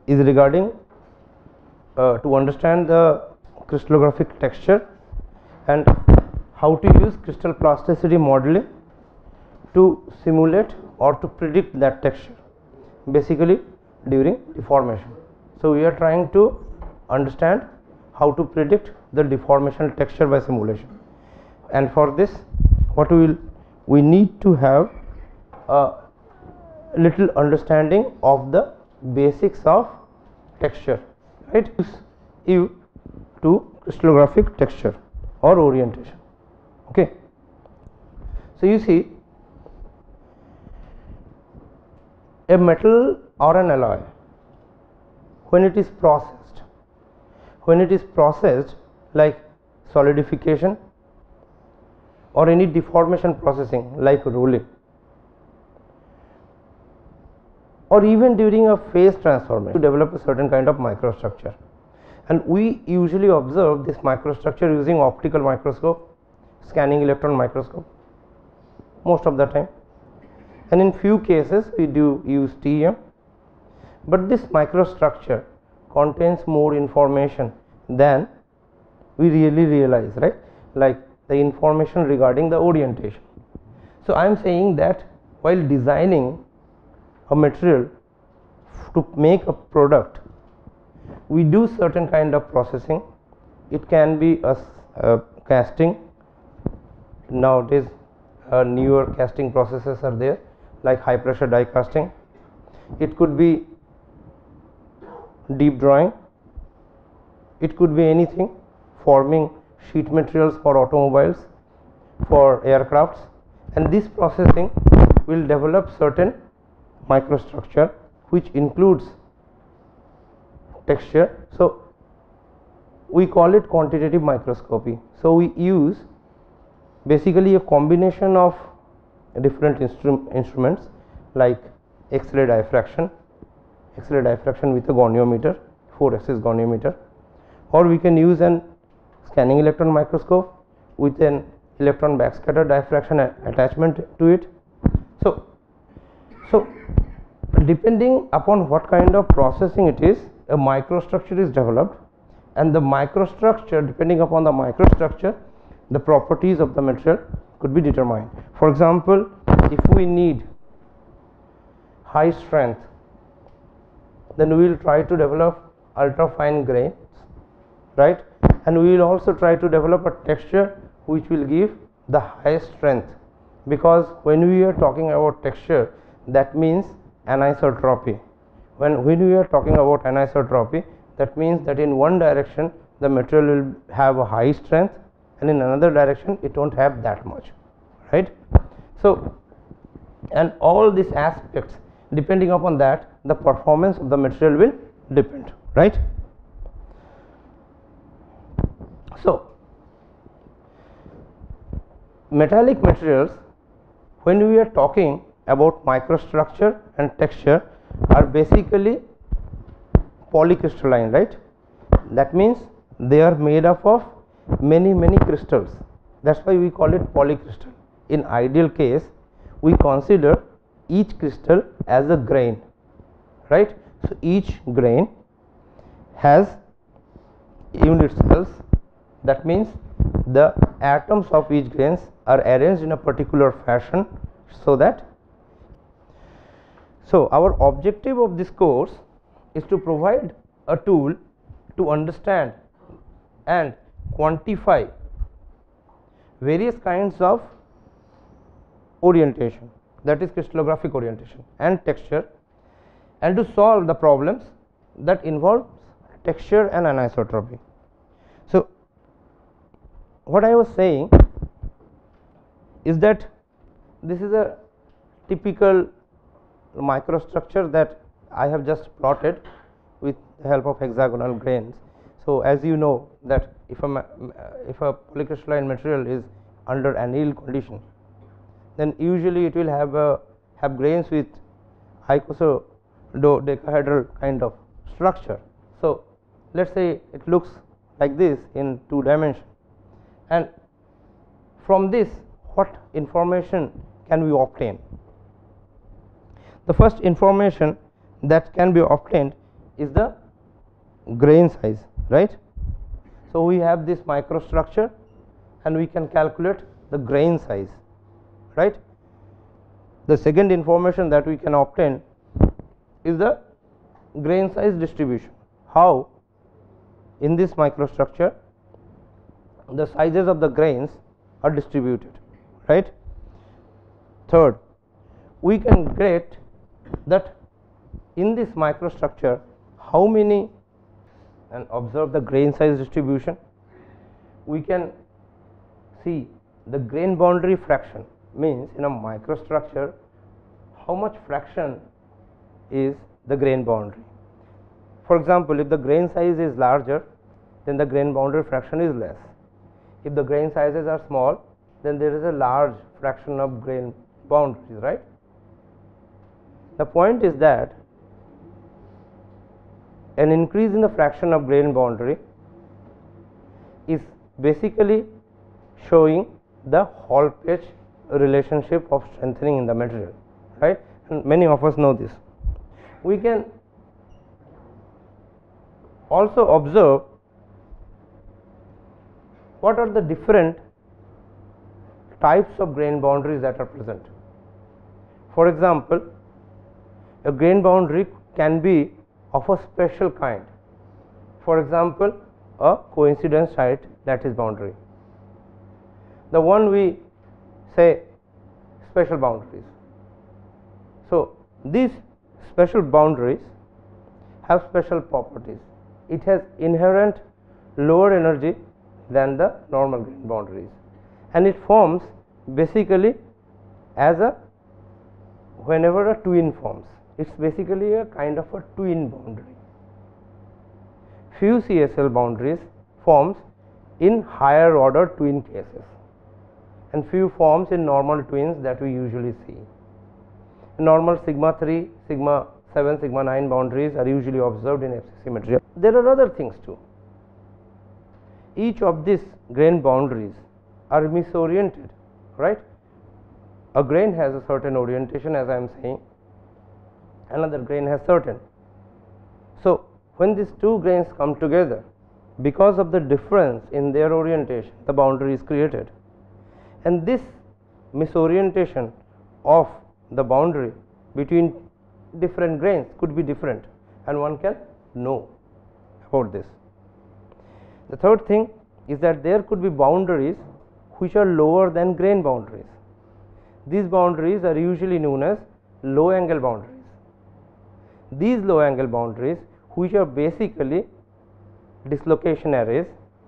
is regarding to understand the crystallographic texture and how to use crystal plasticity modeling to simulate or to predict that texture, basically during deformation. So, we are trying to understand how to predict the deformation texture by simulation, and for this what we need to have a little understanding of the basics of texture, right, you to crystallographic texture or orientation. Okay. So, you see, a metal or an alloy, when it is processed like solidification or any deformation processing like rolling, or even during a phase transformation, to develop a certain kind of microstructure, and we usually observe this microstructure using optical microscope, scanning electron microscope most of the time, and in few cases we do use TEM, but this microstructure contains more information than we really realize, right, like the information regarding the orientation. So, I am saying that while designing a material to make a product, we do certain kind of processing. It can be a casting. Nowadays newer casting processes are there, like high pressure die casting. It could be deep drawing, it could be anything, forming sheet materials for automobiles, for aircrafts, and this processing will develop certain microstructure which includes texture. So, we call it quantitative microscopy. So, we use basically a combination of different instruments like X-ray diffraction with a goniometer, 4-axis goniometer, or we can use an scanning electron microscope with an electron backscatter diffraction attachment to it. So, depending upon what kind of processing it is, a microstructure is developed, and the microstructure, depending upon the microstructure, the properties of the material could be determined. For example, if we need high strength, then we will try to develop ultra fine grains, right, and we will also try to develop a texture which will give the highest strength, because when we are talking about texture, that means anisotropy. When we are talking about anisotropy, that means that in one direction the material will have a high strength and in another direction it won't have that much, right. So, and all these aspects, depending upon that, the performance of the material will depend, right. So, metallic materials, when we are talking about microstructure and texture, are basically polycrystalline, right. That means they are made up of many crystals. That's why we call it polycrystal. In ideal case, we consider each crystal as a grain, right. So, each grain has unit cells. That means the atoms of each grains are arranged in a particular fashion, so that our objective of this course is to provide a tool to understand and quantify various kinds of orientation, that is crystallographic orientation and texture, and to solve the problems that involve texture and anisotropy. So, what I was saying is that this is a typical microstructure that I have just plotted with the help of hexagonal grains. So, as you know that if a polycrystalline material is under annealed condition, then usually it will have grains with icosahedral kind of structure. So, let us say it looks like this in 2 dimensions, and from this what information can we obtain? The first information that can be obtained is the grain size, right. So, we have this microstructure and we can calculate the grain size, right. The second information that we can obtain is the grain size distribution, how in this microstructure the sizes of the grains are distributed, right. Third, we can get that in this microstructure how many, and observe the grain size distribution, we can see the grain boundary fraction, means in a microstructure how much fraction is the grain boundary. For example, if the grain size is larger, then the grain boundary fraction is less. If the grain sizes are small, then there is a large fraction of grain boundaries, right. The point is that an increase in the fraction of grain boundary is basically showing the Hall-Page relationship of strengthening in the material, right, and many of us know this. We can also observe what are the different types of grain boundaries that are present. For example, a grain boundary can be of a special kind. For example, a coincidence site lattice boundary, the one we say special boundaries. So, these special boundaries have special properties. It has inherent lower energy than the normal grain boundaries, and it forms basically as a, whenever a twin forms, it is basically a kind of a twin boundary. Few CSL boundaries forms in higher order twin cases, and few forms in normal twins that we usually see. Normal sigma 3, sigma 7, sigma 9 boundaries are usually observed in FCC material. There are other things too. Each of these grain boundaries are misoriented, right. A grain has a certain orientation, as I am saying, another grain has certain. So, when these two grains come together, because of the difference in their orientation, the boundary is created, and this misorientation of the boundary between different grains could be different, and one can know about this. The third thing is that there could be boundaries which are lower than grain boundaries. These boundaries are usually known as low angle boundaries. These low angle boundaries, which are basically dislocation arrays,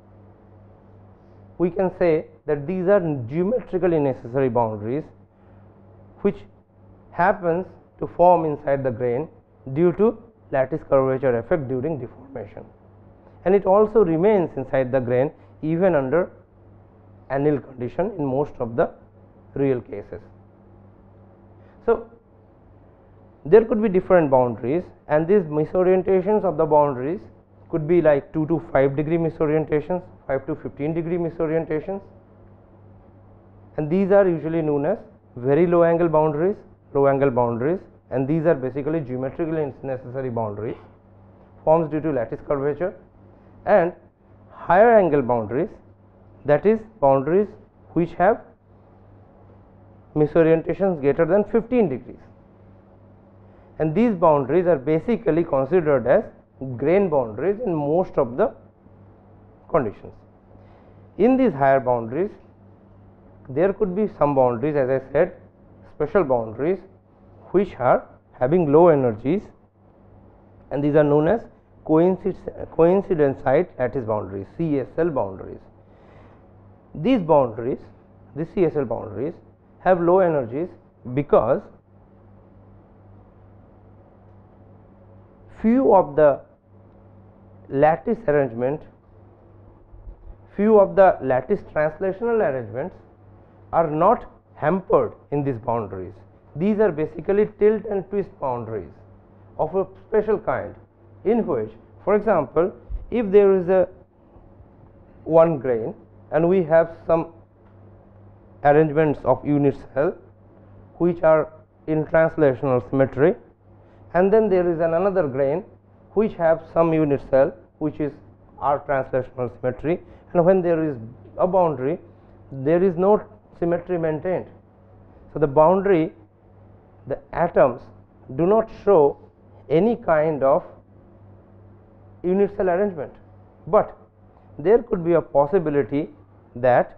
we can say that these are geometrically necessary boundaries which happens to form inside the grain due to lattice curvature effect during deformation, and it also remains inside the grain even under anneal condition in most of the real cases. So, there could be different boundaries, and these misorientations of the boundaries could be like 2 to 5 degree misorientations, 5 to 15 degree misorientations, and these are usually known as very low angle boundaries, and these are basically geometrically necessary boundaries forms due to lattice curvature, and higher angle boundaries, that is boundaries which have misorientations greater than 15 degrees, and these boundaries are basically considered as grain boundaries in most of the conditions. In these higher boundaries, there could be some boundaries, as I said, special boundaries which are having low energies, and these are known as coincidence site lattice boundaries, CSL boundaries. These boundaries, these CSL boundaries have low energies because few of the lattice arrangement, few of the lattice translational arrangements are not hampered in these boundaries. These are basically tilt and twist boundaries of a special kind, in which, for example, if there is a one grain and we have some arrangements of unit cell which are in translational symmetry, and then there is another grain which have some unit cell which is R translational symmetry, and when there is a boundary there is no symmetry maintained. So, the boundary, the atoms do not show any kind of unit cell arrangement, but there could be a possibility that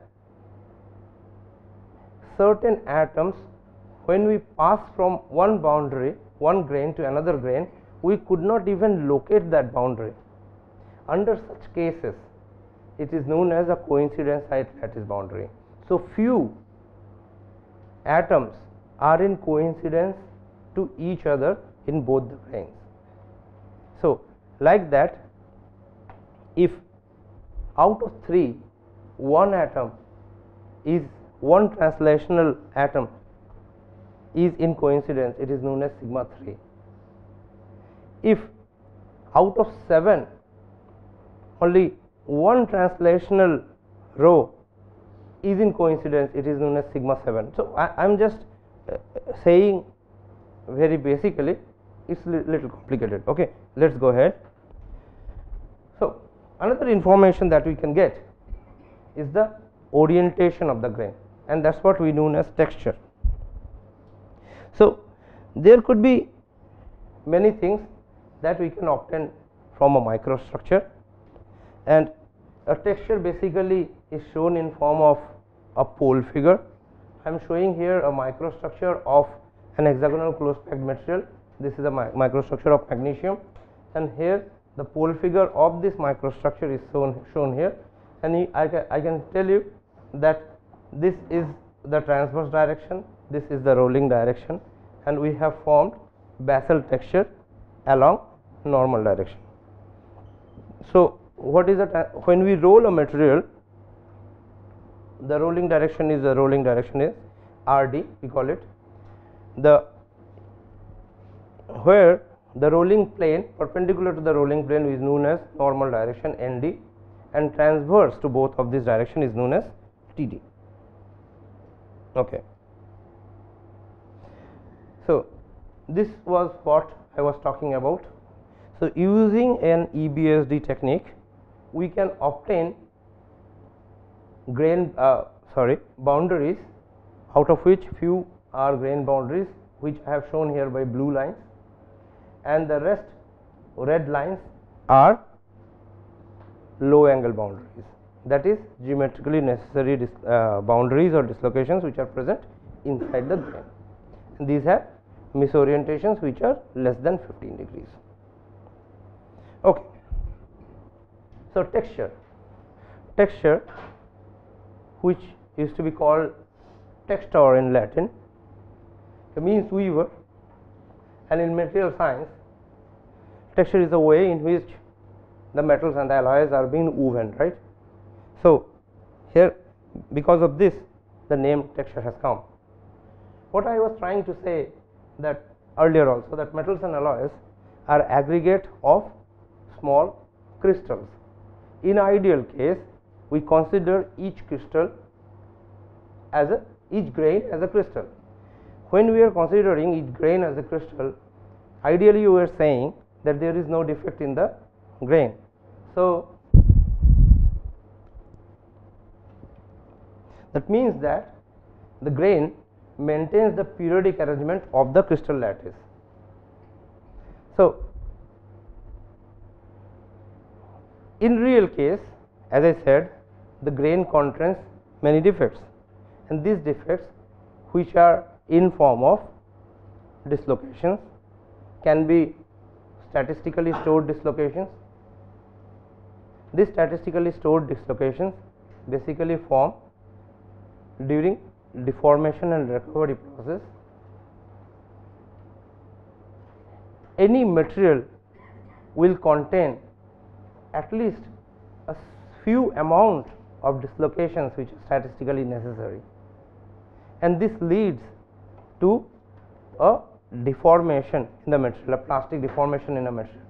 certain atoms, when we pass from one boundary, one grain to another grain, we could not even locate that boundary. Under such cases, it is known as a coincidence site lattice boundary. So, few atoms are in coincidence to each other in both the grains. So, like that, if out of 3 one atom is one translational atom is in coincidence, it is known as sigma 3. If out of 7 only one translational row is in coincidence, it is known as sigma 7. So, I am just saying very basically, it is little complicated. Okay, let us go ahead. So, another information that we can get is the orientation of the grain, and that is what we know as texture. So, there could be many things that we can obtain from a microstructure, and a texture basically is shown in form of a pole figure. I am showing here a microstructure of an hexagonal close packed material. This is a microstructure of magnesium, and here the pole figure of this microstructure is shown here, and I can tell you that this is the transverse direction, this is the rolling direction, and we have formed basal texture along normal direction. So, what is when we roll a material, the rolling direction is RD, we call it. Where the rolling plane perpendicular to the rolling plane is known as normal direction ND, and transverse to both of these direction is known as TD. Okay. So, this was what I was talking about. So, using an EBSD technique, we can obtain boundaries, out of which few are grain boundaries, which I have shown here by blue lines, and the rest red lines are low angle boundaries, that is geometrically necessary boundaries or dislocations which are present inside the grain, and these have misorientations which are less than 15 degrees. Okay. So, texture, which used to be called textor in Latin, it means weaver, and in material science, texture is a way in which the metals and the alloys are being woven, right. So, here because of this the name texture has come. What I was trying to say that earlier also, that metals and alloys are aggregate of small crystals. In ideal case, we consider each crystal as each grain as a crystal. When we are considering each grain as a crystal, ideally we are saying that there is no defect in the grain. So, that means that the grain maintains the periodic arrangement of the crystal lattice. So, in real case, as I said, the grain contains many defects, and these defects, which are in form of dislocations, can be statistically stored dislocations. These statistically stored dislocations basically form during deformation and recovery process. Any material will contain at least a few amount of dislocations which are statistically necessary, and this leads to a deformation in the material, a plastic deformation in a material,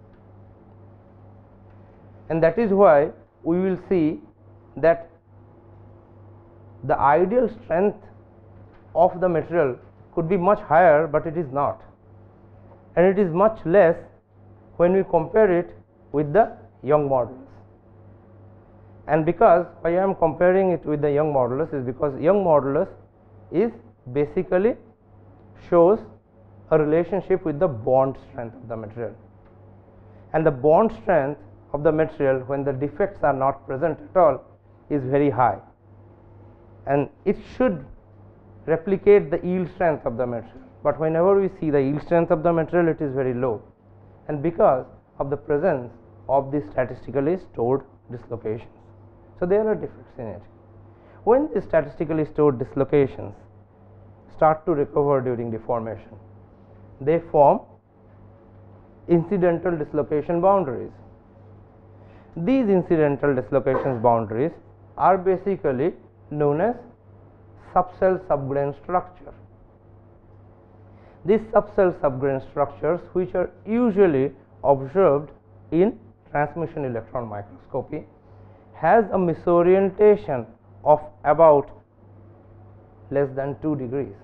and that is why we will see that the ideal strength of the material could be much higher, but it is not, and it is much less when we compare it with the Young modulus. And because why I am comparing it with the Young modulus is because Young modulus is basically shows a relationship with the bond strength of the material, and the bond strength of the material when the defects are not present at all is very high, and it should replicate the yield strength of the material, but whenever we see the yield strength of the material, it is very low, and because of the presence of the statistically stored dislocations. So, there are defects in it. When the statistically stored dislocations start to recover during deformation, they form incidental dislocation boundaries. These incidental dislocations boundaries are basically known as subcell subgrain structure. These subcell subgrain structures, which are usually observed in transmission electron microscopy, has a misorientation of about less than 2 degrees.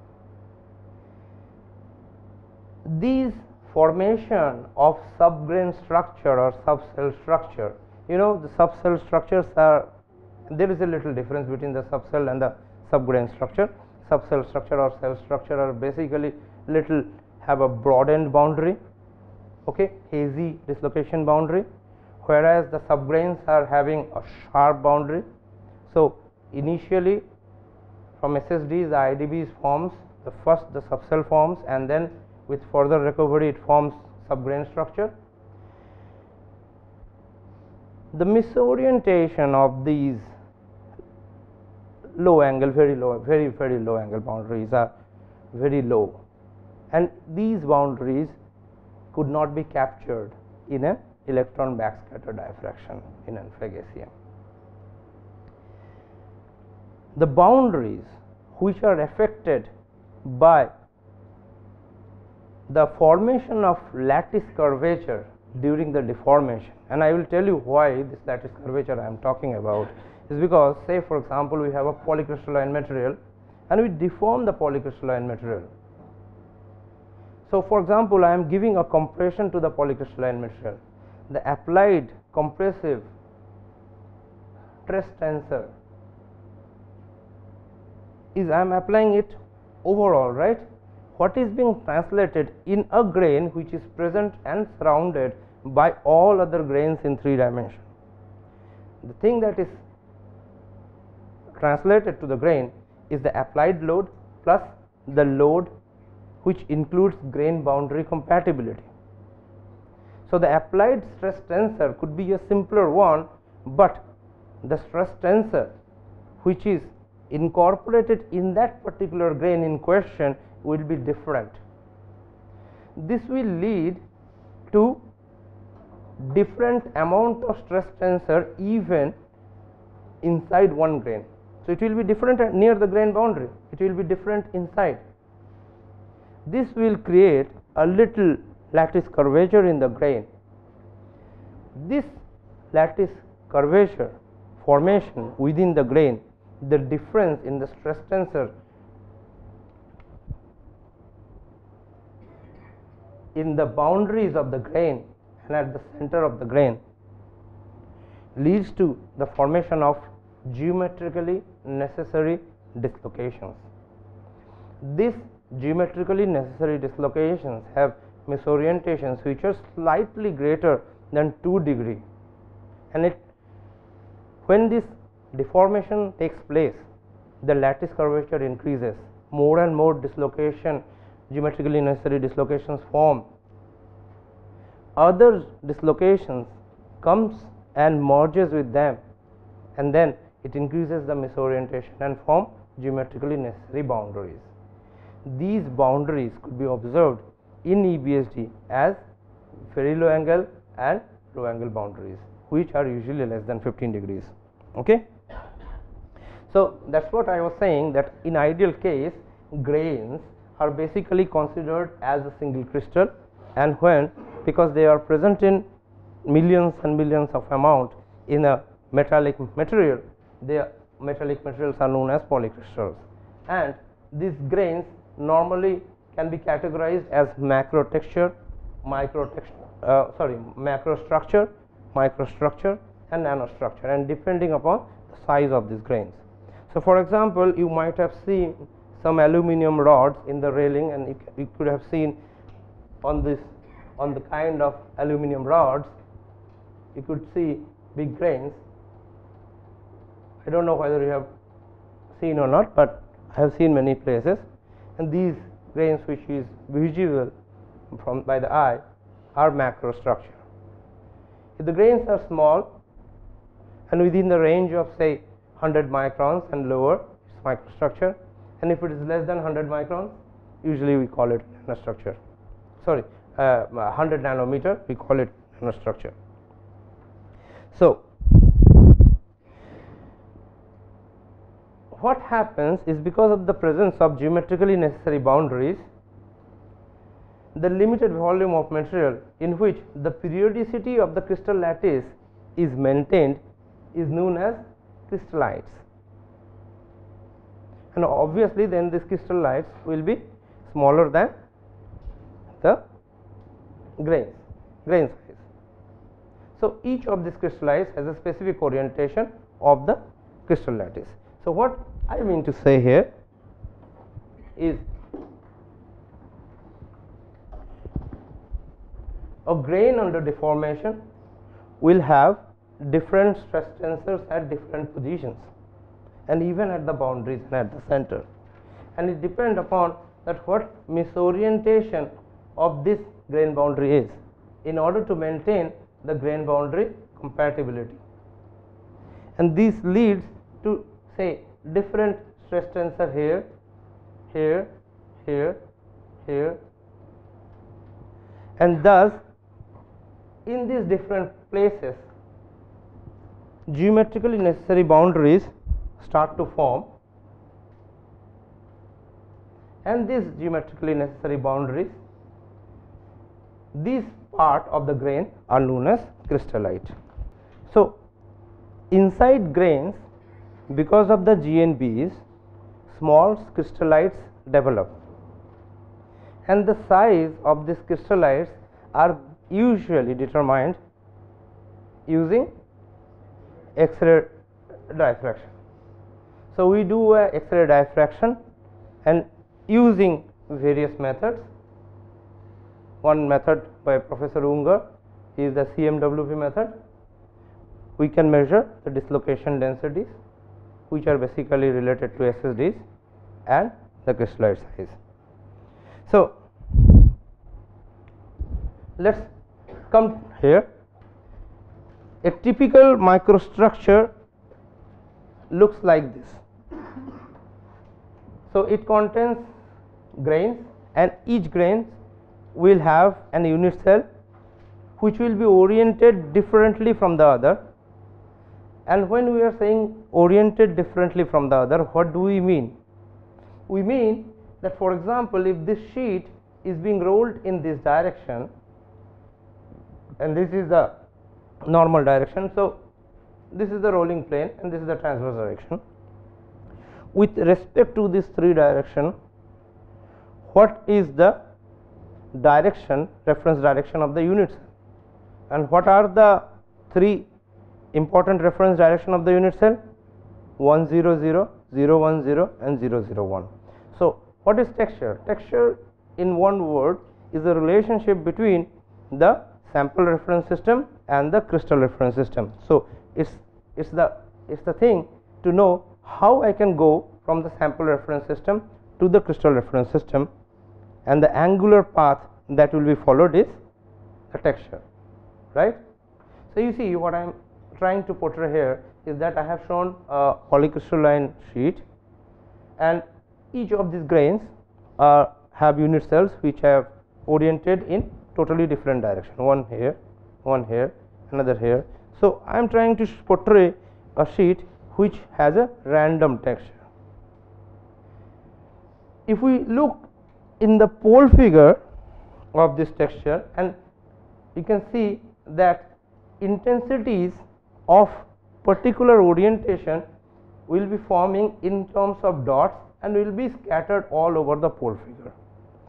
These formation of subgrain structure or subcell structure, the subcell structures are, there is a little difference between the subcell and the subgrain structure. Subcell structure or cell structure are basically little have a broadened boundary, okay, hazy dislocation boundary, whereas the subgrains are having a sharp boundary. So, initially from SSDs the IDBs forms the first the subcell forms, and then with further recovery it forms subgrain structure. The misorientation of these low angle, very low, very low angle boundaries are very low, and these boundaries could not be captured in an electron backscatter diffraction in an FEG-ACM. The boundaries which are affected by the formation of lattice curvature during the deformation, and I will tell you why this lattice curvature I am talking about, is because, say for example, we have a polycrystalline material and we deform the polycrystalline material. So, for example, I am giving a compression to the polycrystalline material. The applied compressive stress tensor is I am applying it overall, right? What is being translated in a grain which is present and surrounded by all other grains in 3 dimension. The thing that is translated to the grain is the applied load plus the load which includes grain boundary compatibility. So, the applied stress tensor could be a simpler one, but the stress tensor which is incorporated in that particular grain in question will be different. This will lead to different amount of stress tensor even inside one grain. So, it will be different near the grain boundary, it will be different inside. This will create a little lattice curvature in the grain. This lattice curvature formation within the grain, the difference in the stress tensor in the boundaries of the grain and at the center of the grain leads to the formation of geometrically necessary dislocations. These geometrically necessary dislocations have misorientations which are slightly greater than 2 degree, and when this deformation takes place, the lattice curvature increases, more and more dislocation, geometrically necessary dislocations form. Other dislocations comes and merges with them, and then it increases the misorientation and form geometrically necessary boundaries. These boundaries could be observed in EBSD as very low angle and low angle boundaries, which are usually less than 15 degrees. Okay. So, that is what I was saying, that in ideal case grains are basically considered as a single crystal, and when, because they are present in millions and millions of amount in a metallic material, the metallic materials are known as polycrystals, and these grains normally can be categorized as macro texture macrostructure, microstructure and nanostructure, and depending upon the size of these grains. So, for example, you might have seen some aluminum rods in the railing, and you could have seen on the kind of aluminum rods you could see big grains. I don't know whether you have seen or not, but I have seen many places, and these grains which is visible by the eye are macrostructure. If the grains are small and within the range of say 100 microns and lower, it is microstructure, and if it is less than 100 microns, usually we call it nanostructure. Sorry, 100 nanometer, we call it nanostructure. So, what happens is, because of the presence of geometrically necessary boundaries, the limited volume of material in which the periodicity of the crystal lattice is maintained is known as crystallites, and obviously then these crystallites will be smaller than the grain size. So, each of these crystallites has a specific orientation of the crystal lattice. So, what I mean to say here is, a grain under deformation will have different stress tensors at different positions, and even at the boundaries and at the center, and it depends upon that what misorientation of this grain boundary is in order to maintain the grain boundary compatibility, and this leads to say different stress tensor here, here, here, here, and thus in these different places geometrically necessary boundaries start to form, and these geometrically necessary boundaries, these part of the grain are known as crystallite. So, inside grains, because of the GNBs, small crystallites develop, and the size of these crystallites are usually determined using X-ray diffraction. So, we do a X-ray diffraction and using various methods. One method by Professor Unger is the CMWP method. We can measure the dislocation densities, which are basically related to SSDs and the crystallite size. So, let us come here. A typical microstructure looks like this. So, it contains grains, and each grain will have an unit cell which will be oriented differently from the other. And when we are saying oriented differently from the other, what do we mean? We mean that, for example, if this sheet is being rolled in this direction, and this is the normal direction. So, this is the rolling plane and this is the transverse direction. With respect to this three direction, what is the direction, reference direction of the unit cell, and what are the three important reference direction of the unit cell? 1 0 0, 0 1 0 and 0 0 1. So, what is texture? Texture, in one word, is a relationship between the sample reference system and the crystal reference system. So, it's the thing to know how I can go from the sample reference system to the crystal reference system, and the angular path that will be followed is the texture, right. So, you see what I am trying to portray here is that I have shown a polycrystalline sheet, and each of these grains have unit cells which have oriented in totally different direction, one here, another here. So, I am trying to portray a sheet which has a random texture. If we look in the pole figure of this texture, and you can see that intensities of particular orientation will be forming in terms of dots and will be scattered all over the pole figure.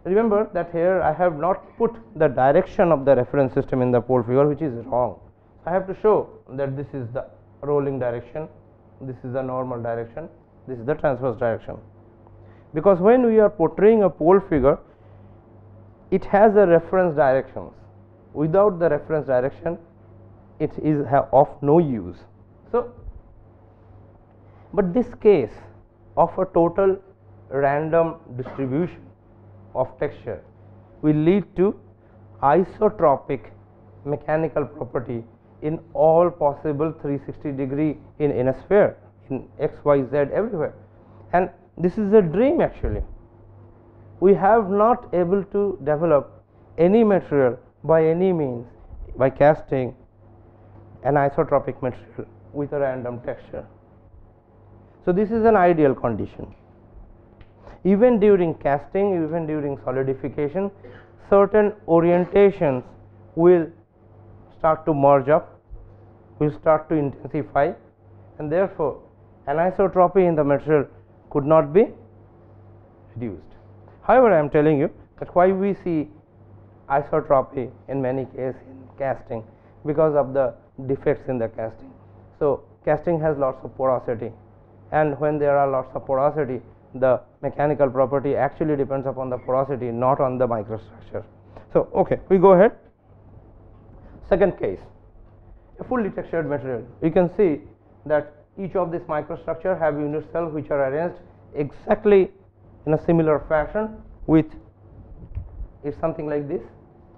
remember that here I have not put the direction of the reference system in the pole figure, which is wrong. I have to show that this is the rolling direction, this is the normal direction, this is the transverse direction, because when we are portraying a pole figure, it has a reference directions. Without the reference direction, it is of no use. So, but this case of a total random distribution of texture will lead to isotropic mechanical property in all possible 360-degree in a sphere, in x, y, z, everywhere, and this is a dream actually. We have not able to develop any material by any means by casting an isotropic material with a random texture. So, this is an ideal condition. Even during casting, even during solidification, certain orientations will start to merge up, will start to intensify, and therefore, anisotropy in the material could not be reduced. However, I am telling you that why we see isotropy in many cases in casting, because of the defects in the casting. So, casting has lots of porosity, and when there are lots of porosity, the mechanical property actually depends upon the porosity, not on the microstructure. So, okay, we go ahead. Second case, a fully textured material. You can see that each of these microstructure have unit cells which are arranged exactly in a similar fashion, with it's something like this,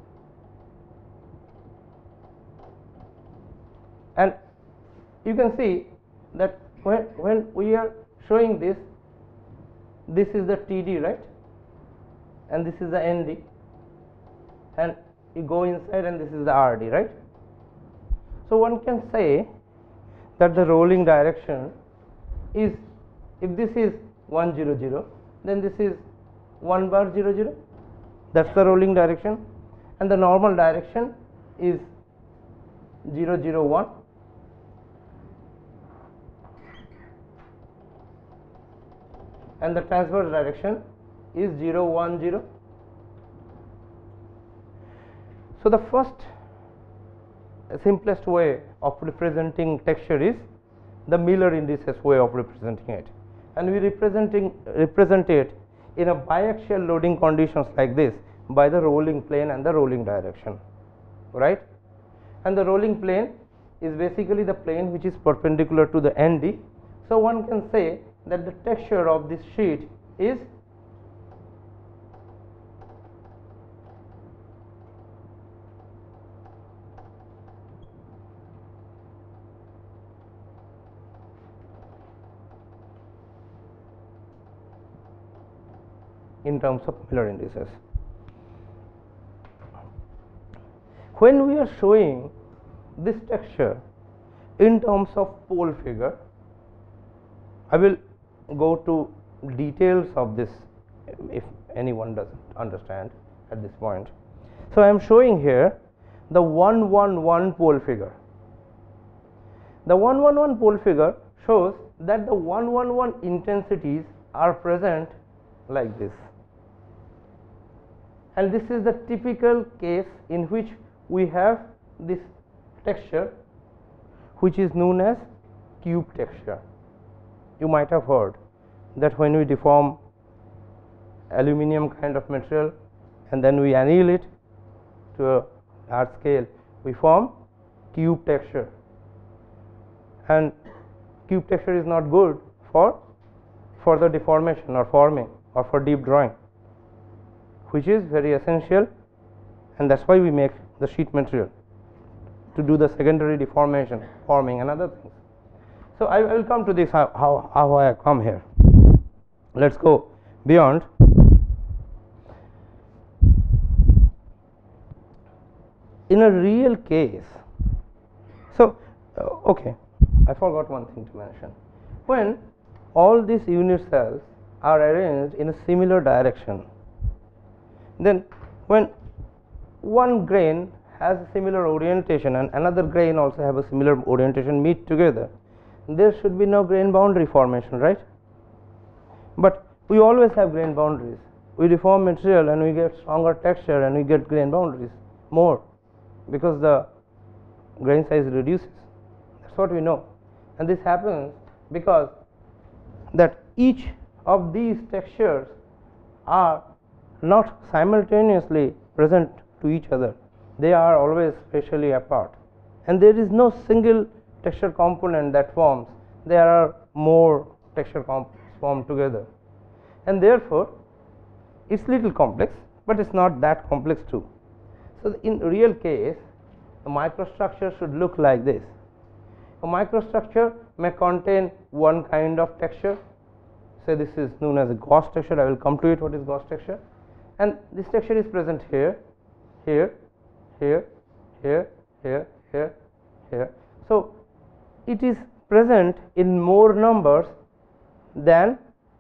and you can see that when we are showing this, this is the TD, right, and this is the ND, and you go inside and this is the RD, right. So, one can say that the rolling direction is, if this is 1 0 0, then this is 1 bar 0 0, that is the rolling direction, and the normal direction is 0 0 1, and the transverse direction is 0 1 0. So, the first simplest way of representing texture is the Miller indices way of representing it, and we represent it in a biaxial loading conditions like this by the rolling plane and the rolling direction, right. And the rolling plane is basically the plane which is perpendicular to the ND. So, one can say that the texture of this sheet is in terms of Miller indices. When we are showing this texture in terms of pole figure, I will go to details of this if anyone does not understand at this point. So, I am showing here the 111 pole figure. The 111 pole figure shows that the 111 intensities are present like this, and this is the typical case in which we have this texture which is known as cube texture. You might have heard that when we deform aluminum kind of material and then we anneal it to a large scale, we form cube texture, and cube texture is not good for further deformation or forming or for deep drawing, which is very essential, and that is why we make the sheet material, to do the secondary deformation, forming and other things. So, I will come to this how I come here. Let us go beyond. In a real case, so okay, I forgot one thing to mention. When all these unit cells are arranged in a similar direction, then when one grain has a similar orientation and another grain also have a similar orientation meet together, there should be no grain boundary formation, right. But we always have grain boundaries we deform material and we get stronger texture and we get grain boundaries more, because the grain size reduces. That is what we know, and this happens because that each of these textures are not simultaneously present to each other, they are always spatially apart, and there is no single texture component that forms, there are more texture components formed together, and therefore it is little complex, but it is not that complex too. So, in real case the microstructure should look like this. A microstructure may contain one kind of texture, say this is known as a gauge texture. I will come to it what is gauge texture, and this texture is present here, here, here, here, here, here, here. So, it is present in more numbers than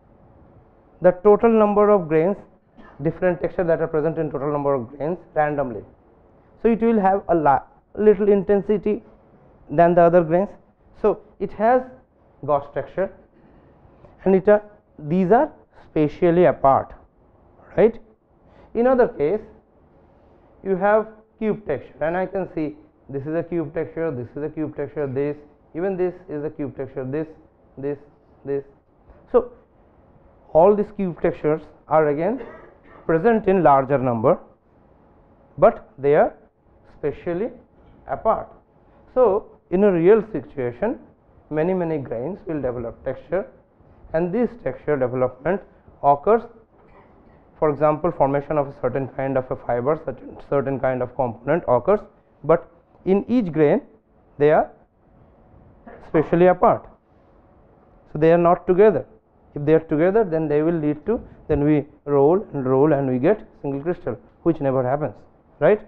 the total number of grains, different texture that are present in total number of grains randomly. So, it will have a little intensity than the other grains. So, it has gauge texture, and these are spatially apart, right. In other case you have cube texture, and I can see this is a cube texture, this is a cube texture, this, even this is a cube texture, this. So, all these cube textures are again present in larger number, but they are spatially apart. So, in a real situation many grains will develop texture, and this texture development occurs, for example formation of a certain kind of a fiber, certain kind of component occurs, but in each grain they are spatially apart. So, they are not together. If they are together, then they will lead to, then we roll and we get single crystal, which never happens, right.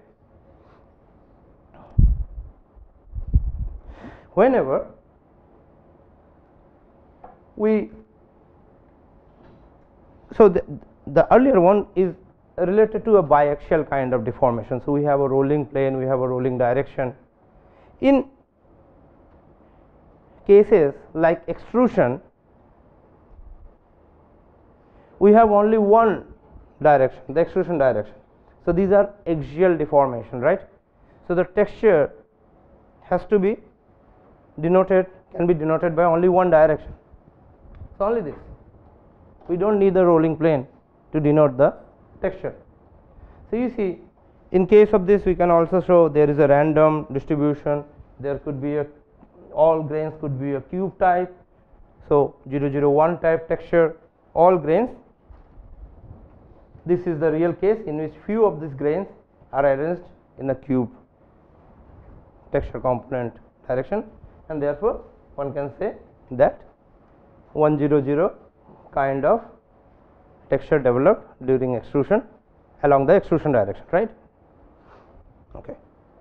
Whenever we, so the earlier one is related to a biaxial kind of deformation. So, we have a rolling plane, we have a rolling direction. In cases like extrusion, we have only one direction, the extrusion direction. So, these are axial deformation, right. So, the texture has to be denoted, can be denoted by only one direction. So, only this, we do not need the rolling plane to denote the texture. So, you see in case of this we can also show there is a random distribution, there could be a, all grains could be a cube type. So, 001 type texture, all grains. This is the real case in which few of these grains are arranged in a cube texture component direction, and therefore, one can say that 100 kind of texture developed during extrusion along the extrusion direction, right. Okay.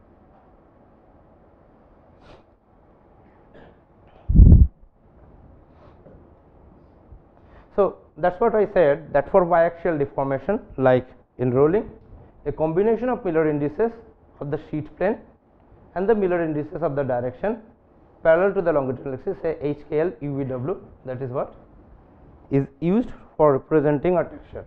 So, that is what I said, that for biaxial deformation like in rolling, a combination of Miller indices of the sheet plane and the Miller indices of the direction parallel to the longitudinal axis, say HKL UVW, that is what is used for representing a texture.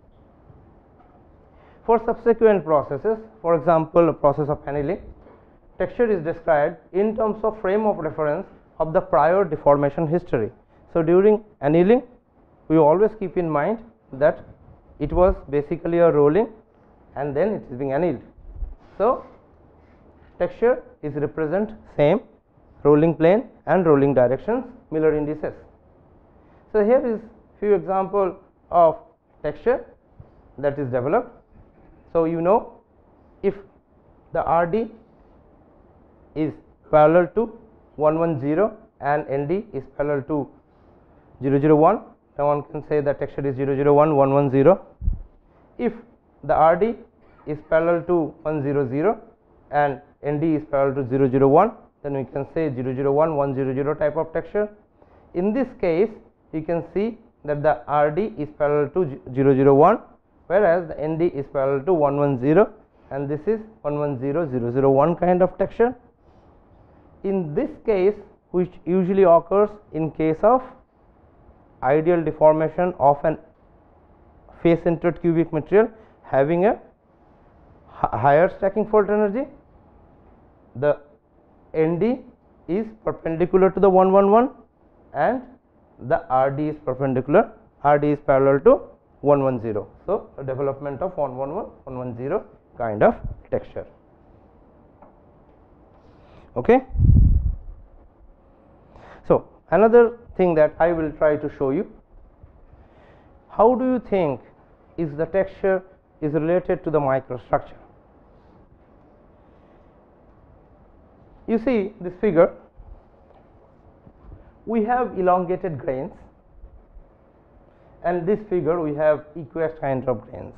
For subsequent processes, for example, a process of annealing, texture is described in terms of frame of reference of the prior deformation history. So, during annealing we always keep in mind that it was basically a rolling and then it is being annealed. So, texture is represent same rolling plane and rolling directions, Miller indices. So, here is few example of texture that is developed. So, you know, if the RD is parallel to 110 and ND is parallel to 001, then one can say the texture is 001 110. If the RD is parallel to 100 and ND is parallel to 001, then we can say 001 100 type of texture. In this case, you can see that the RD is parallel to 001, whereas the ND is parallel to 110, and this is 110 001 kind of texture. In this case, which usually occurs in case of ideal deformation of an face centered cubic material having a higher stacking fault energy. The ND is perpendicular to the 111 and the RD is perpendicular, RD is parallel to 110. So, a development of 111, 110 kind of texture. Okay. So, another thing that I will try to show you, how do you think is the texture is related to the microstructure? You see this figure, we have elongated grains, and this figure we have aqueous kind of grains.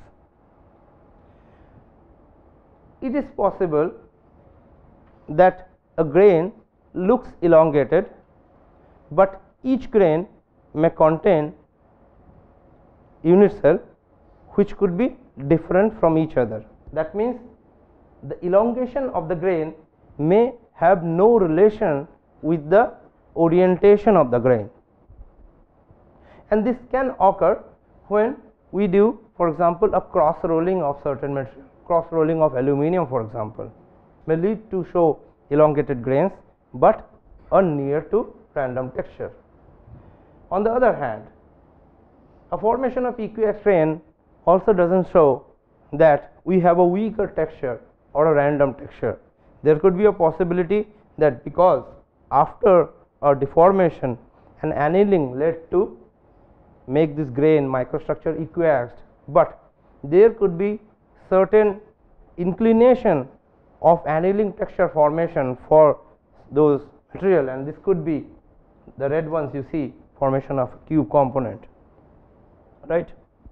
It is possible that a grain looks elongated, but each grain may contain unit cell which could be different from each other. That means the elongation of the grain may have no relation with the orientation of the grain, and this can occur when we do, for example, a cross rolling of certain material. Cross rolling of aluminum, for example, may lead to show elongated grains, but a near to random texture. On the other hand, a formation of equiax grain also does not show that we have a weaker texture or a random texture. There could be a possibility that because after a deformation an annealing led to make this grain microstructure equiaxed, but there could be certain inclination of annealing texture formation for those material, and this could be the red ones you see, formation of cube component, right.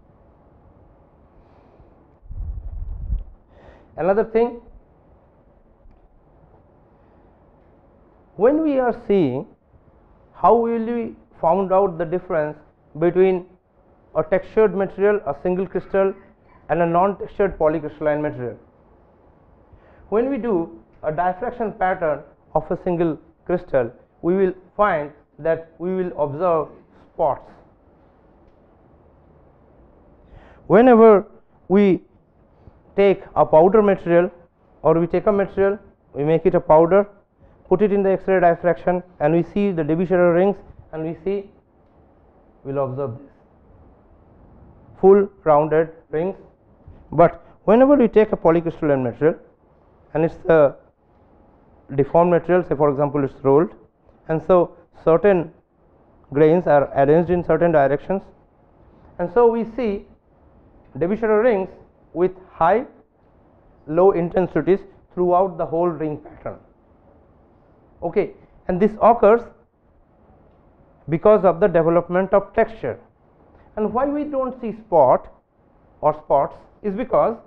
Another thing, when we are seeing how will we found out the difference between a textured material, a single crystal, and a non-textured polycrystalline material. When we do a diffraction pattern of a single crystal, we will find that we will observe spots. Whenever we take a powder material, or we take a material, we make it a powder, put it in the X-ray diffraction, and we see the Debye rings, and we see, we will observe this full rounded rings. But whenever we take a polycrystalline material and it is a deformed material, say for example it is rolled, and so certain grains are arranged in certain directions, and so we see Debye rings with high low intensities throughout the whole ring pattern. Okay, and this occurs because of the development of texture. And why we do not see spot or spots is because,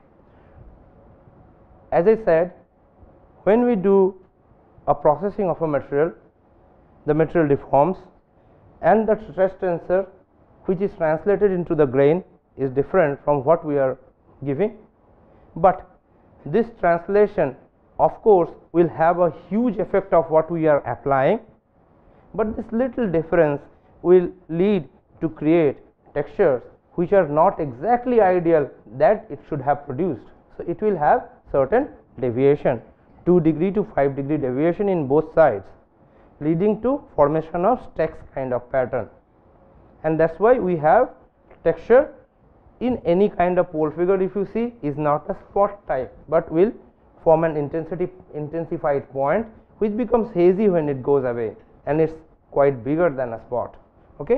as I said, when we do a processing of a material, the material deforms, and the stress tensor which is translated into the grain is different from what we are giving, but this translation of course will have a huge effect of what we are applying, but this little difference will lead to create textures which are not exactly ideal that it should have produced. So, it will have certain deviation, 2 degree to 5 degree deviation in both sides, leading to formation of stacks kind of pattern, and that is why we have texture in any kind of pole figure. If you see, is not a spot type, but will form an intensified point which becomes hazy when it goes away, and it is quite bigger than a spot. Okay.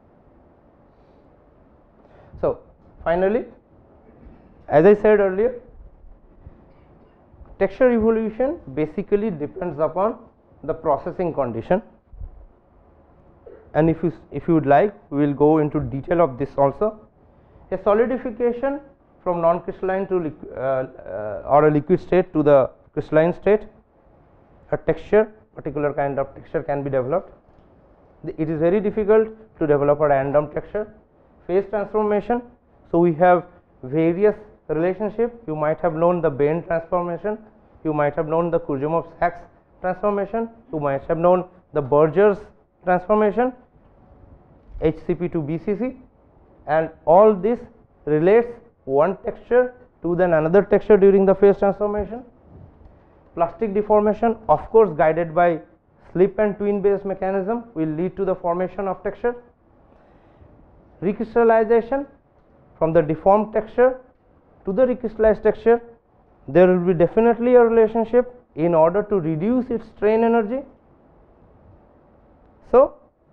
So, finally, as I said earlier, texture evolution basically depends upon the processing condition, and if you would like, we will go into detail of this also. A solidification from non-crystalline to or a liquid state to the crystalline state, a texture, particular kind of texture can be developed. It is very difficult to develop a random texture. Phase transformation, so we have various relationship. You might have known the Bain transformation, you might have known the Kurzyumov-Sachs transformation, you might have known the Berger's transformation, HCP to BCC, and all this relates one texture to then another texture during the phase transformation. Plastic deformation, of course guided by slip and twin based mechanism, will lead to the formation of texture. Recrystallization, from the deformed texture to the recrystallized texture, there will be definitely a relationship in order to reduce its strain energy. So,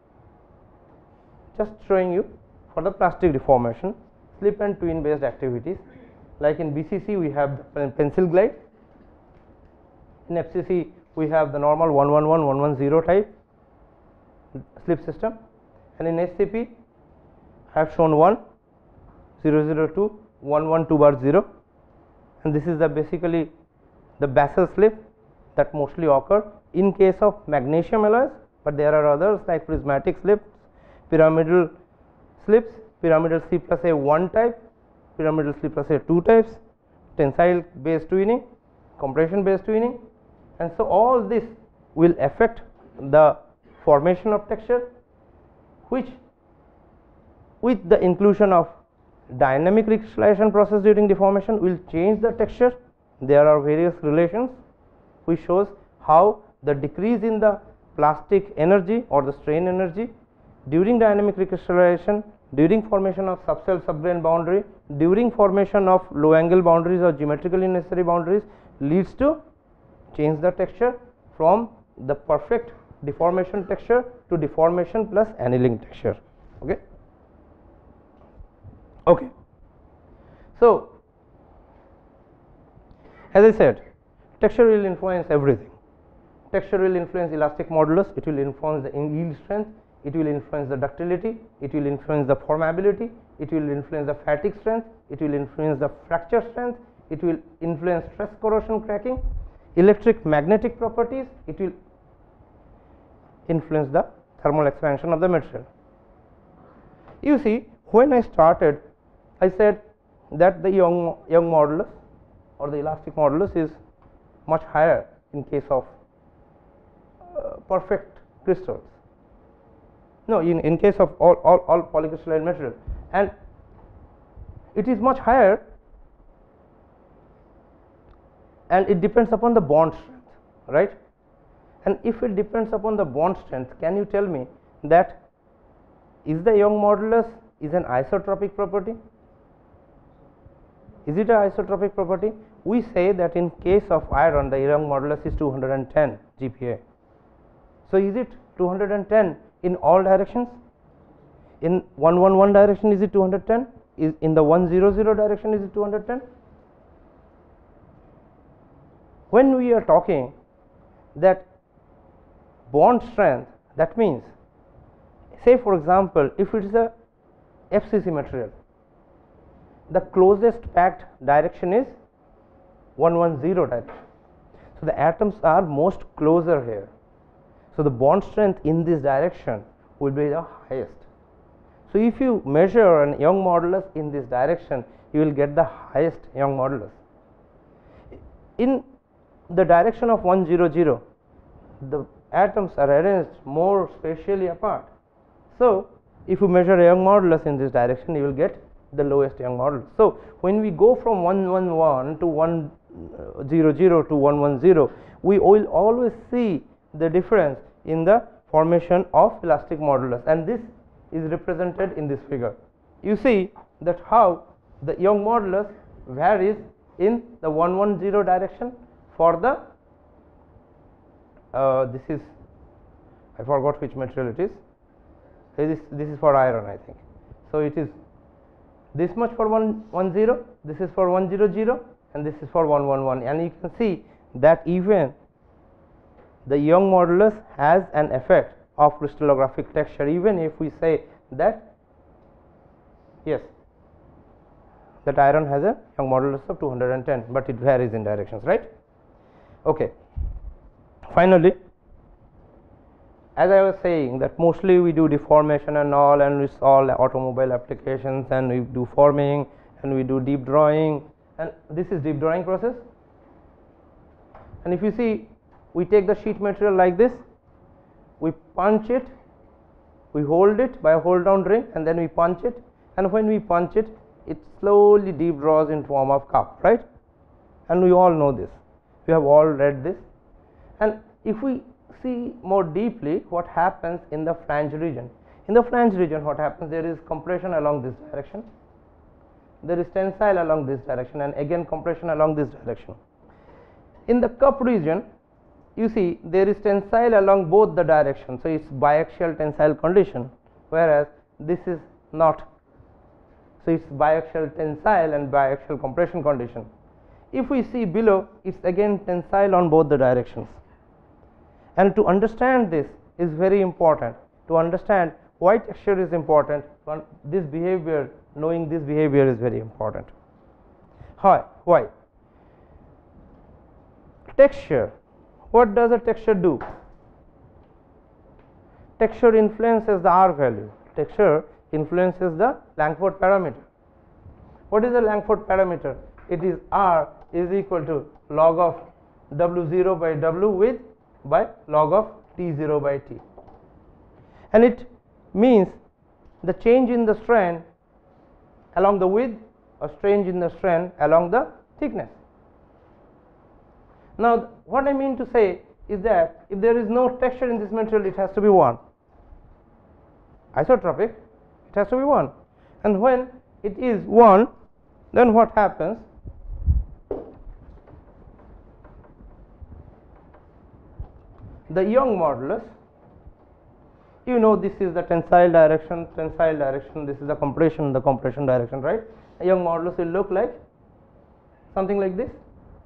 just showing you for the plastic deformation, slip and twin based activities, like in BCC we have the pencil glide, in FCC we have the normal 111, 110 type slip system, and in SCP I have shown 1, 002, 112 bar 0, and this is the basically the basal slip that mostly occur in case of magnesium alloys, but there are others like prismatic slips, pyramidal slips, pyramidal C plus A 1 type, pyramidal C plus A 2 types, tensile based twinning, compression based twinning, and so all this will affect the formation of texture, which with the inclusion of dynamic recrystallization process during deformation will change the texture. There are various relations which shows how the decrease in the plastic energy or the strain energy during dynamic recrystallization, during formation of subcell subgrain boundary, during formation of low angle boundaries or geometrically necessary boundaries, leads to change the texture from the perfect deformation texture to deformation plus annealing texture. Okay. Okay. So, as I said, texture will influence everything. Texture will influence elastic modulus, it will influence the yield strength, it will influence the ductility, it will influence the formability, it will influence the fatigue strength, it will influence the fracture strength, it will influence stress corrosion cracking, electric magnetic properties, it will influence the thermal expansion of the material. You see, when I started, I said that the Young modulus or the elastic modulus is much higher in case of perfect crystals. No, in case of all polycrystalline material, and it is much higher, and it depends upon the bond strength, right? And if it depends upon the bond strength, can you tell me that is the Young modulus is an isotropic property? Is it an isotropic property? We say that in case of iron, the Young modulus is 210 GPa. So, is it 210 in all directions? In 111 direction, is it 210? Is in the 100 direction, is it 210? When we are talking that bond strength, that means, say for example, if it is a FCC material, the closest packed direction is 110 direction. So, the atoms are most closer here. So, the bond strength in this direction will be the highest. So, if you measure an Young modulus in this direction, you will get the highest Young modulus. In the direction of 100, the atoms are arranged more spatially apart. So, if you measure a Young modulus in this direction, you will get the lowest Young modulus. So, when we go from 111 to 100 to 110, we will always see the difference in the formation of elastic modulus, and this is represented in this figure. You see that how the Young modulus varies in the 110 direction for the this is, I forgot which material it is. This is for iron, I think. So, it is this much for 110, this is for 100, and this is for 111, and you can see that even the Young modulus has an effect of crystallographic texture, even if we say that yes, that iron has a Young modulus of 210, but it varies in directions, right? Okay. Finally, as I was saying that mostly we do deformation and all, and it's all automobile applications, and we do forming and we do deep drawing, and this is deep drawing process. And if you see, we take the sheet material like this, we punch it, we hold it by a hold down ring, and then we punch it, and when we punch it, it slowly deep draws in form of cup, right? And we all know this, we have all read this. And if we see more deeply what happens in the flange region, what happens, there is compression along this direction, there is tensile along this direction, and again compression along this direction. In the cup region, you see there is tensile along both the directions, so it's biaxial tensile condition, whereas this is not, so it's biaxial tensile and biaxial compression condition. If we see below, it's again tensile on both the directions. And to understand this is very important, to understand why texture is important, this behavior, knowing this behavior is very important. Why? Texture, what does a texture do? Texture influences the R value, texture influences the Langford parameter. What is the Langford parameter? It is R is equal to log of W0 by W width by log of T0 by T, and it means the change in the strain along the width or change in the strain along the thickness. Now what I mean to say is that if there is no texture in this material, it has to be 1. Isotropic, it has to be 1, and when it is 1, then what happens? The Young modulus, you know, this is the tensile direction, this is the compression direction, right? A Young modulus will look like something like this.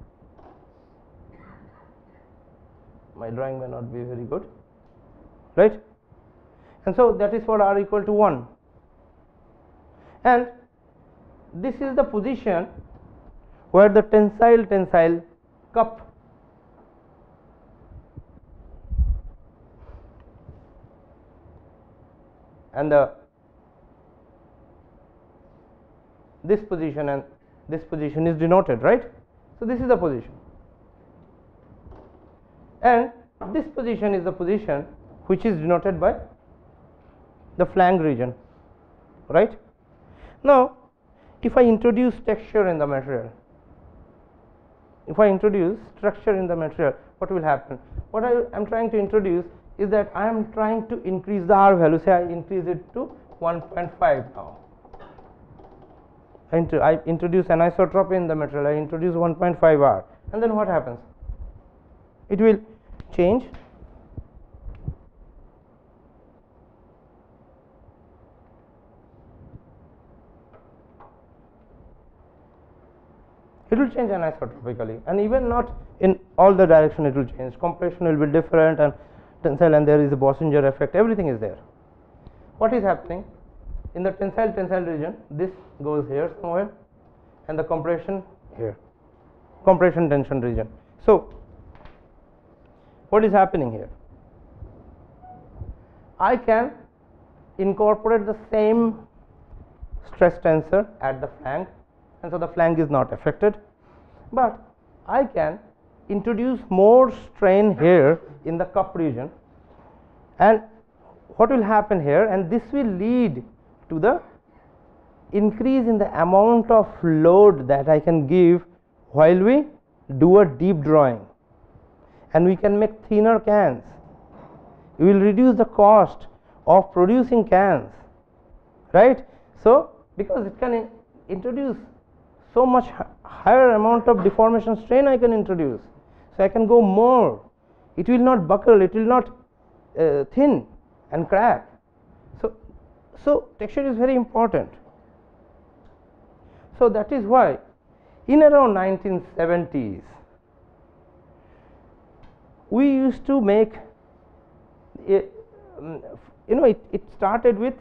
My drawing may not be very good, right? And so that is for R equal to 1, and this is the position where the tensile cup and this position and this position is denoted, right? So this is the position, and this position is the position which is denoted by the flange region, right? Now if I introduce texture in the material, if I introduce structure in the material, what will happen? What I am trying to introduce is that I am trying to increase the R value. Say I increase it to 1.5 now. I introduce anisotropy in the material, I introduce 1.5 R, and then what happens? It will change anisotropically, and even not in all the direction it will change. Compression will be different, and tensile, and there is a Bossinger effect, everything is there. What is happening in the tensile region? This goes here somewhere, and the compression here, compression tension region. So what is happening here? I can incorporate the same stress tensor at the flange, and so the flange is not affected, but I can introduce more strain here in the cup region, and what will happen here, and this will lead to the increase in the amount of load that I can give while we do a deep drawing, and we can make thinner cans. We will reduce the cost of producing cans, right? So because it can introduce so much higher amount of deformation strain I can introduce, so I can go more, it will not buckle, it will not thin and crack. So texture is very important. So that is why in around 1970s we used to make it started with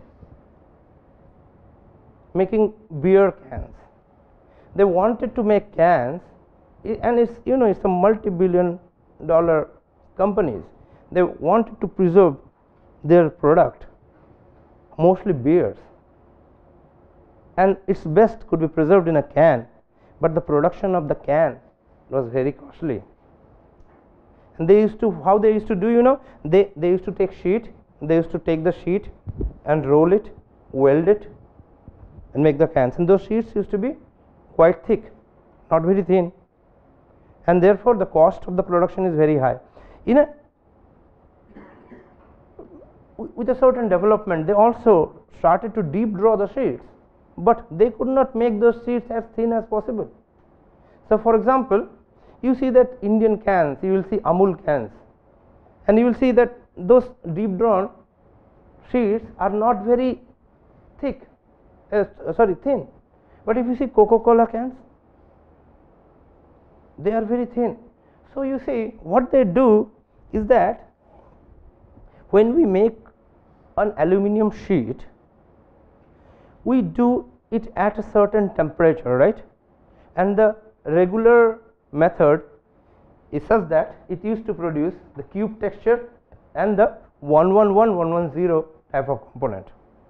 making beer cans. They wanted to make cans, and it's a multi-billion-dollar companies. They wanted to preserve their product, mostly beers, and its best could be preserved in a can, but the production of the can was very costly. And they used to, how they used to do, they used to take sheet, they used to take the sheet and roll it, weld it, and make the cans, and those sheets used to be quite thick, not very thin, and therefore the cost of the production is very high. With a certain development, they also started to deep draw the sheets, but they could not make those sheets as thin as possible. So, for example, you see that Indian cans, you will see Amul cans, and you will see that those deep drawn sheets are not very thick, thin. But if you see Coca-Cola cans, they are very thin. So, you see what they do is that when we make an aluminum sheet, we do it at a certain temperature, right, and the regular method is such that it used to produce the cube texture and the 111, 110 type of component.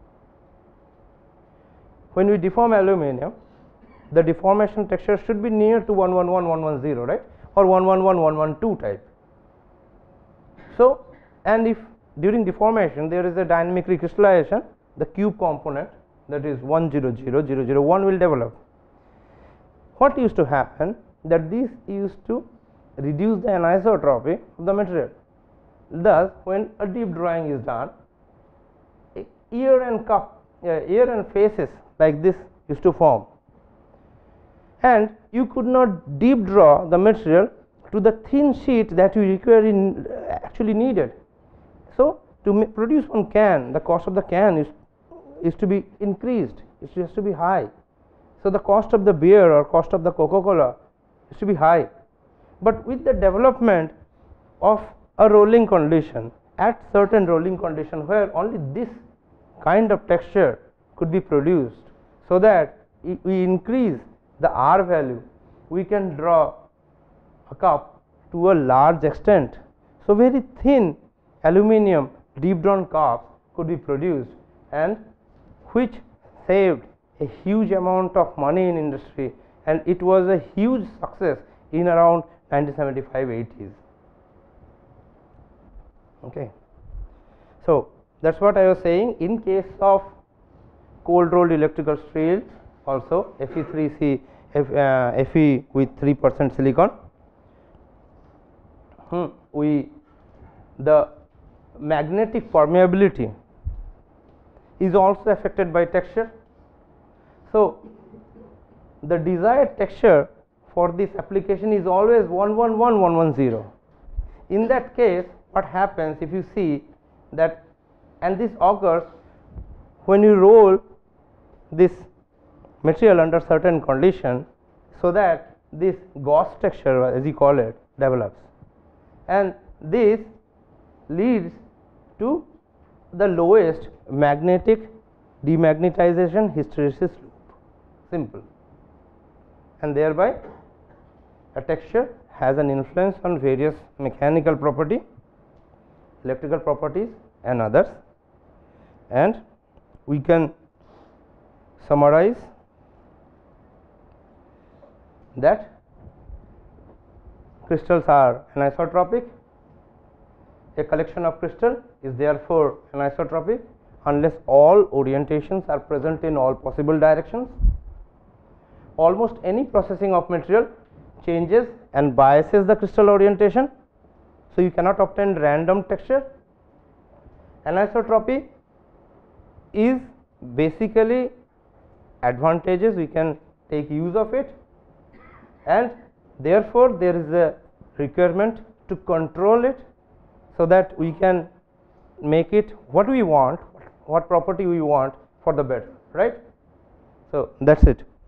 When we deform aluminum, the deformation texture should be near to 111, 110, right, or 111, 112 type. So, and if during deformation there is a dynamic recrystallization, the cube component, that is 100, 001 will develop. What used to happen, that this used to reduce the anisotropy of the material. Thus, when a deep drawing is done, ear and faces like this used to form, and you could not deep draw the material to the thin sheet that you actually needed. So, to produce one can, the cost of the can is to be increased, it has to be high. So, the cost of the beer or cost of the Coca-Cola is to be high, but with the development of a rolling condition, at certain rolling condition where only this kind of texture could be produced, so that we increase the R value, we can draw a cup to a large extent. So, very thin aluminum deep drawn cups could be produced, and which saved a huge amount of money in industry, and it was a huge success in around 1975-80s. Okay. So, that is what I was saying. In case of cold rolled electrical steel, also Fe3C Fe with 3% silicon, the magnetic permeability is also affected by texture. So, the desired texture for this application is always 111, 110. In that case, what happens, if you see that, and this occurs when you roll this material under certain condition, so that this gauze texture, as you call it, develops, and this leads to the lowest magnetic demagnetization hysteresis loop, simple, and thereby a texture has an influence on various mechanical property, electrical properties and others, and we can summarize that crystals are anisotropic. A collection of crystal is therefore anisotropic unless all orientations are present in all possible directions. Almost any processing of material changes and biases the crystal orientation, so you cannot obtain random texture. Anisotropy is basically advantageous, we can take use of it, and therefore there is a requirement to control it, so that we can make it what we want, what property we want for the better, right. So, that is it.